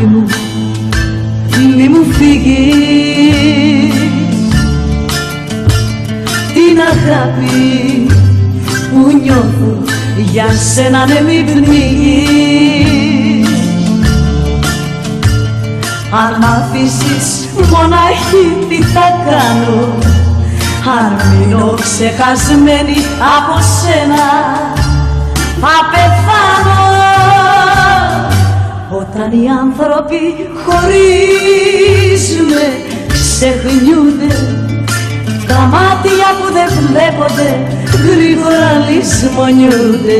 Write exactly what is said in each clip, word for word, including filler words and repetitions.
αγάπη μου, μη μου φύγεις. Την αγάπη που νιώθω για σένα ναι μη πνίγεις. Αν μ' αφήσεις μοναχή τι θα κάνω, αν μείνω ξεχασμένη από σένα θα πεθάνω. Όταν οι άνθρωποι χωρίζουνε, ξεχνιούνται, τα μάτια που δεν βλέπονται γρήγορα λησμονιούνται.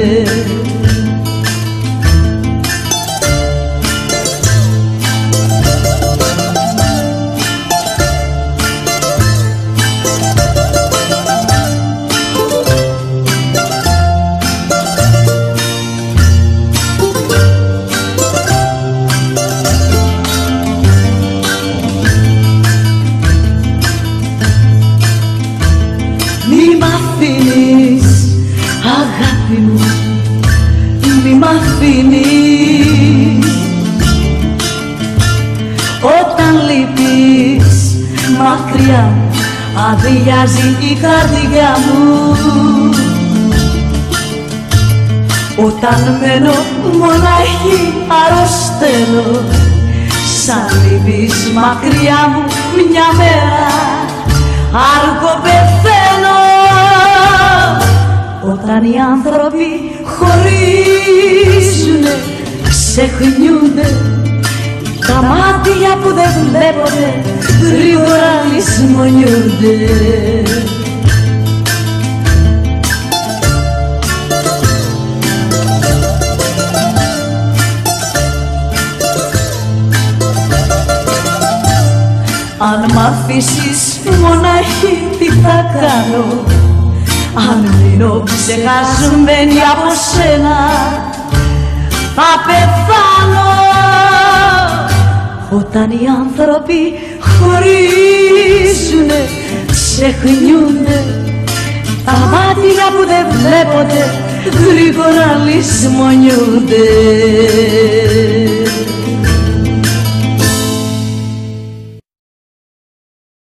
Αγάπη μου, μη μ' αφήνεις. Όταν λείπεις μακριά μου, αδειάζει η καρδιά μου. Όταν μένω μοναχή αρρωσταίνω, σαν λείπεις μακριά μου μια μέρα αργό πεθαίνω. Όταν οι άνθρωποι χωρίζουνε, ξεχνιούνται, τα μάτια που δεν βλέπονται γρήγορα λησμονιούνται. Αν μ' αφήσεις μοναχή τι θα κάνω, αν μείνω ξεχασμένη από σένα θα πεθάνω. Όταν οι άνθρωποι χωρίζουνε, ξεχνιούνται, τα μάτια που δεν βλέπονται γρήγορα λησμονιούνται.